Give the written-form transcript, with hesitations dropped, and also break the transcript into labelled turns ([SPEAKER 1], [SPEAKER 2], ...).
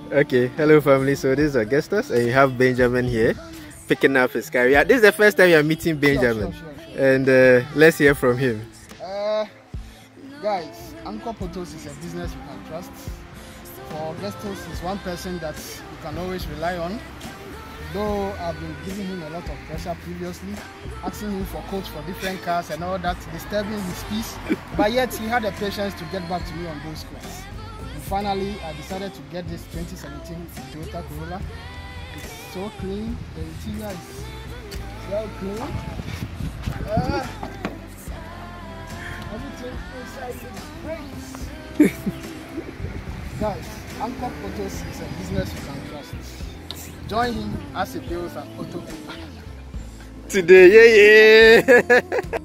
[SPEAKER 1] Okay, hello family. So this is Augustus, and you have Benjamin here, picking up his car. Yeah, this is the first time you are meeting Benjamin,
[SPEAKER 2] Sure.
[SPEAKER 1] and let's hear from him.
[SPEAKER 2] Guys, Anchor Photos is a business you can trust. For Augustus, he's one person that you can always rely on. Though I've been giving him a lot of pressure previously, asking him for quotes for different cars and all that, disturbing his peace, but yet he had the patience to get back to me on those quotes. And finally, I decided to get this 2017 Toyota Corolla. It's so clean, the interior is well clean. Everything inside is great. Guys, Anchor Photos is a business you can trust. Join him as he builds an auto.
[SPEAKER 1] Today, yeah.